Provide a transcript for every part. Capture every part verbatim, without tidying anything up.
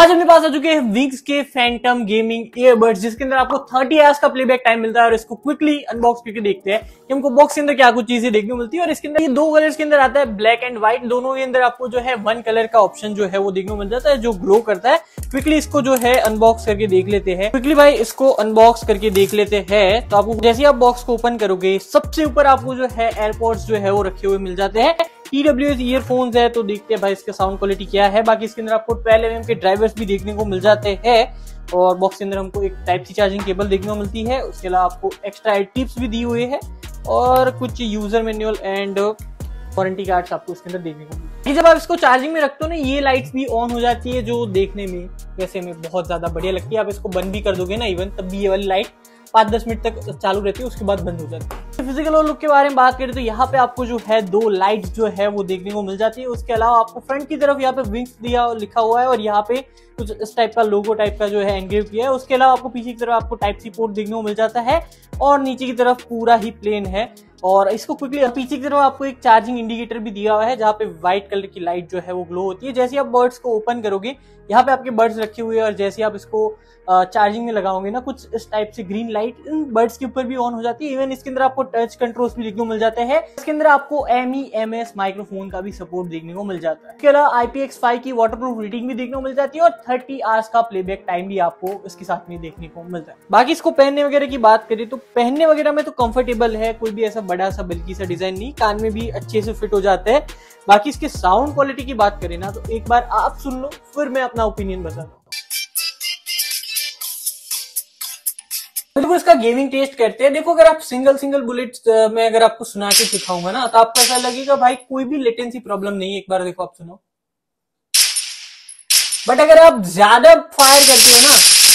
आज अपने पास आ चुके हैं विंग्स के फैंटम गेमिंग ईयरबड्स, जिसके अंदर आपको थर्टी आवर्स का प्लेबैक टाइम मिलता है। और इसको क्विकली अनबॉक्स करके देखते हैं कि हमको बॉक्स के अंदर क्या कुछ चीजें देखने को मिलती है। और इसके अंदर ये दो कलर्स के अंदर आता है, ब्लैक एंड व्हाइट। दोनों के अंदर आपको जो है वन कलर का ऑप्शन जो है वो देखने को मिल जाता है, जो ग्लो करता है। क्विकली इसको जो है अनबॉक्स करके देख लेते हैं। क्विकली भाई इसको अनबॉक्स करके देख लेते हैं। तो आपको जैसे आप बॉक्स को ओपन करोगे, सबसे ऊपर आपको जो है एयरपोर्ट्स जो है वो रखे हुए मिल जाते हैं। टी डब्ल्यू एस ईयरफोन्स है, तो देखते हैं भाई इसका साउंड क्वालिटी क्या है। बाकी इसके अंदर आपको ट्वेल्व एम एम के ड्राइवर्स भी देखने को मिल जाते हैं। और बॉक्स के अंदर हमको एक टाइप सी चार्जिंग केबल देखने को मिलती है। उसके अलावा आपको एक्स्ट्रा एड टिप्स भी दिए हुए हैं और कुछ user manual and warranty cards आपको इसके अंदर देखने को मिलते हैं। जब आप इसको चार्जिंग में रखते हो ना, ये लाइट्स भी ऑन हो जाती है, जो देखने में वैसे में बहुत ज्यादा बढ़िया लगती है। आप इसको बंद भी कर दोगे ना इवन, तब भी ये वाली लाइट पाँच दस मिनट तक चालू रहती है, उसके बाद बंद हो जाती है। फिजिकल और लुक के बारे में बात करें तो यहाँ पे आपको जो है दो लाइट्स जो है वो देखने को मिल जाती है। उसके अलावा आपको फ्रंट की तरफ यहाँ पे विंग्स दिया लिखा हुआ है और यहाँ पे कुछ इस टाइप का लोगो टाइप का जो है एनग्रेव किया है। उसके अलावा आपको पीछे की तरफ आपको टाइप सी पोर्ट देखने को मिल जाता है और नीचे की तरफ पूरा ही प्लेन है। और इसको क्विकली पीछे की तरफ आपको एक चार्जिंग इंडिकेटर भी दिया हुआ है, जहाँ पे व्हाइट कलर की लाइट जो है वो ग्लो होती है। जैसे आप बर्ड्स को ओपन करोगे, यहाँ पे आपके बर्ड्स रखे हुए हैं और जैसे आप इसको चार्जिंग में लगाओगे ना, कुछ इस टाइप से ग्रीन लाइट इन बर्ड्स के ऊपर भी ऑन हो जाती है। इवन इसके अंदर आपको टच कंट्रोल्स भी देखने को मिल जाते हैं। इसके अंदर आपको M E M S microphone का भी सपोर्ट देखने को मिल जाता है। इसके अलावा आई पी एक्स फाइव की वाटरप्रूफ रेटिंग भी देखने को मिल जाती है और थर्टी आवर्स का प्लेबैक टाइम भी आपको इसके साथ में देखने को मिलता है। बाकी इसको पहनने वगैरह की बात करें तो पहनने वगैरह में तो कंफर्टेबल है, कोई भी ऐसा बड़ा सा बल्कि सा डिजाइन नहीं, कान में भी अच्छे से फिट हो जाता है। बाकी इसके साउंड क्वालिटी की बात करें ना, तो एक बार आप सुन लो, फिर मैं अपना ओपिनियन बताता हूँ। देखो इसका गेमिंग टेस्ट करते हैं। देखो अगर आप सिंगल सिंगल बुलेट में अगर आपको सुना के सिखाऊंगा ना, तो आपको ऐसा लगेगा भाई कोई भी लेटेंसी प्रॉब्लम नहीं है। एक बार देखो आप सुनो। बट अगर आप ज्यादा फायर करते हो ना,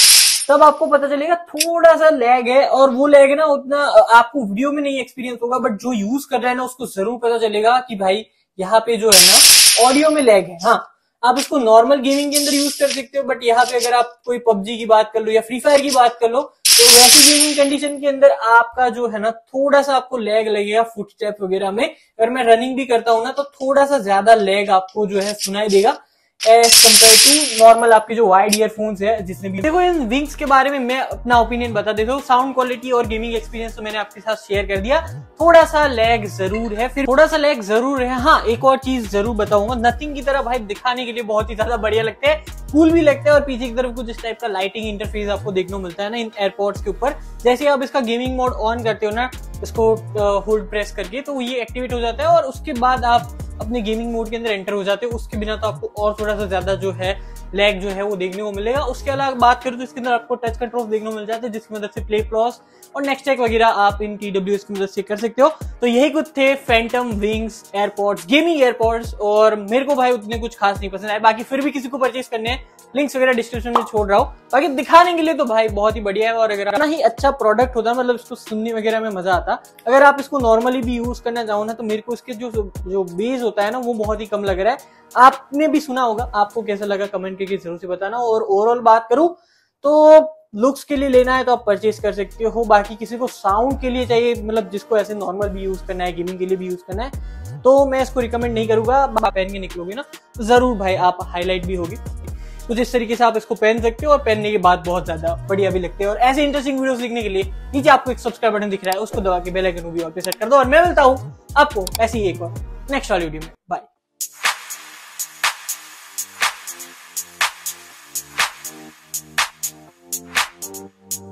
तब आपको पता चलेगा थोड़ा सा लैग है। और वो लैग है ना, उतना आपको वीडियो में नहीं एक्सपीरियंस होगा, बट जो यूज कर रहा है ना उसको जरूर पता चलेगा कि भाई यहाँ पे जो है ना ऑडियो में लैग है। हाँ, आप इसको नॉर्मल गेमिंग के अंदर यूज कर सकते हो, बट यहाँ पे अगर आप कोई पबजी की बात कर लो या फ्री फायर की बात कर लो, तो वैसी गेमिंग कंडीशन के अंदर आपका जो है ना थोड़ा सा आपको लैग लगेगा फुटस्टेप वगैरह में। अगर मैं रनिंग भी करता हूं ना, तो थोड़ा सा ज्यादा लैग आपको जो है सुनाई देगा एज कम्पेयर टू नॉर्मल आपके जो वाइड ईयरफोन्स है जिसने भी। देखो इन विंग्स के बारे में मैं अपना ओपिनियन बता देता हूँ। साउंड क्वालिटी और गेमिंग एक्सपीरियंस तो मैंने आपके साथ शेयर कर दिया। थोड़ा सा लैग जरूर है, फिर थोड़ा सा लैग जरूर है। हाँ, एक और चीज जरूर बताऊंगा, नथिंग की तरह भाई दिखाने के लिए बहुत ही ज्यादा बढ़िया लगते हैं, कूल भी लगता है। और पीछे की तरफ कुछ इस टाइप का लाइटिंग इंटरफेस आपको देखने को मिलता है ना इन एयरपोर्ट्स के ऊपर। जैसे आप इसका गेमिंग मोड ऑन करते हो ना, इसको होल्ड प्रेस करके, तो ये एक्टिवेट हो जाता है और उसके बाद आप अपने गेमिंग मोड के अंदर एंटर हो जाते हो। उसके बिना तो आपको और थोड़ा सा ज्यादा जो है लैग जो है वो देखने को मिलेगा। उसके अलावा बात करूं तो इसके अंदर आपको टच कंट्रोल देखने को मिल जाते हैं, जिसकी मदद से प्ले प्लस और नेक्स्ट चेक वगैरह आप इन टी डब्ल्यू एस की मदद से कर सकते हो। तो यही कुछ थे phantom wings airports, gaming airports. और मेरे को भाई उतने कुछ खास नहीं पसंद आए। बाकी फिर भी किसी को परचेज करने हैं, लिंक्स वगैरह डिस्क्रिप्शन में छोड़ रहा हूँ। बाकी दिखाने के लिए तो भाई बहुत ही बढ़िया है। और अगर इतना ही अच्छा प्रोडक्ट होता, मतलब इसको सुनने वगैरह में मजा आता। अगर आप इसको नॉर्मली भी यूज करना चाहो ना, तो मेरे को इसके जो जो बेस होता है ना, वो बहुत ही कम लग रहा है। आपने भी सुना होगा, आपको कैसा लगा कमेंट करके जरूर से बताना। और ओवरऑल बात करूं तो लुक्स के लिए लेना है तो आप परचेज कर सकते हो। बाकी किसी को साउंड के लिए चाहिए, मतलब जिसको ऐसे नॉर्मल भी यूज करना है, गेमिंग के लिए भी यूज करना है, तो मैं इसको रिकमेंड नहीं करूंगा। आप पहन के निकलोगे ना, तो जरूर भाई आप हाईलाइट भी होगी। तो जिस तरीके से आप इसको पहन सकते हो और पहनने के बाद बहुत ज्यादा बढ़िया भी लगते हैं। और ऐसे इंटरेस्टिंग वीडियोस देखने के लिए नीचे आपको एक सब्सक्राइब बटन दिख रहा है, उसको दबा के बेल आइकन को भी ऑल पे सेट कर दो। और मैं मिलता हूं आपको ऐसी एक और नेक्स्ट वाली वीडियो में। बाय। Thank you.